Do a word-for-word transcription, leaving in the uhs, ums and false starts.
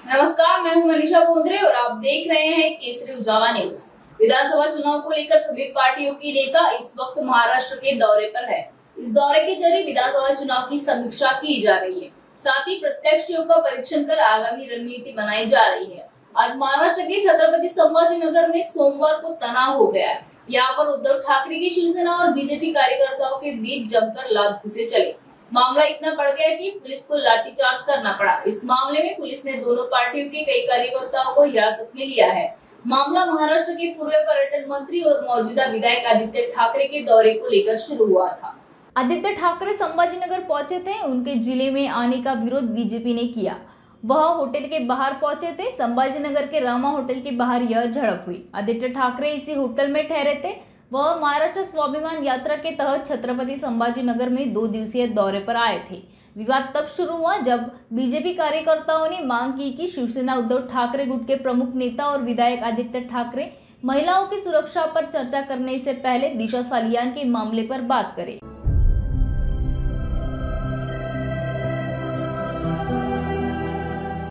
नमस्कार, मैं हूं मनीषा बोंद्रे और आप देख रहे हैं केसरी उजाला न्यूज। विधानसभा चुनाव को लेकर सभी पार्टियों के नेता इस वक्त महाराष्ट्र के दौरे पर है। इस दौरे के जरिए विधानसभा चुनाव की समीक्षा की जा रही है, साथ ही प्रत्याशियों का परीक्षण कर आगामी रणनीति बनाई जा रही है। आज महाराष्ट्र के छत्रपति संभाजीनगर में सोमवार को तनाव हो गया है। यहाँ पर उद्धव ठाकरे की शिवसेना और बीजेपी कार्यकर्ताओं के बीच जमकर लात घुसे चले। मामला इतना बढ़ गया कि पुलिस को लाठीचार्ज करना पड़ा। इस मामले में पुलिस ने दोनों पार्टियों के कई कार्यकर्ताओं को हिरासत में लिया है। मामला महाराष्ट्र के पूर्व पर्यटन मंत्री और मौजूदा विधायक आदित्य ठाकरे के दौरे को लेकर शुरू हुआ था। आदित्य ठाकरे संभाजीनगर पहुंचे थे। उनके जिले में आने का विरोध बीजेपी ने किया। वह होटल के बाहर पहुंचे थे। संभाजीनगर के रामा होटल के बाहर यह झड़प हुई। आदित्य ठाकरे इसी होटल में ठहरे थे। वह महाराष्ट्र स्वाभिमान यात्रा के तहत छत्रपति संभाजीनगर में दो दिवसीय दौरे पर आए थे। विवाद तब शुरू हुआ जब बीजेपी कार्यकर्ताओं ने मांग की कि शिवसेना उद्धव ठाकरे गुट के प्रमुख नेता और विधायक आदित्य ठाकरे महिलाओं की सुरक्षा पर चर्चा करने से पहले दिशा सालियान के मामले पर बात करें।